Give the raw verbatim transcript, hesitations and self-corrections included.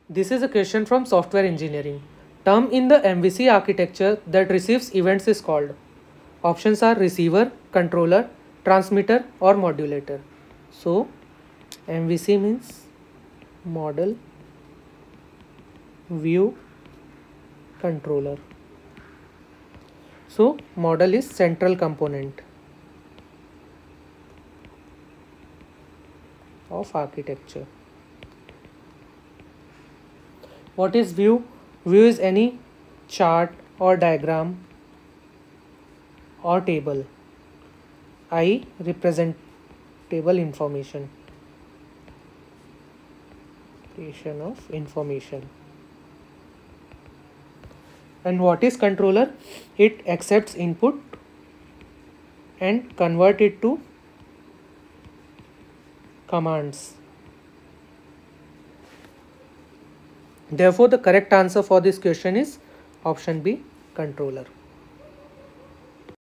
This is a question from software engineering. Term in the M V C architecture that receives events is called. Options are receiver, controller, transmitter or modulator. So M V C means model, view, controller. So model is central component of architecture. What is view? View is any chart or diagram or table. I represent table information. Of information. And what is controller? It accepts input and convert it to commands. Therefore, the correct answer for this question is option B, controller.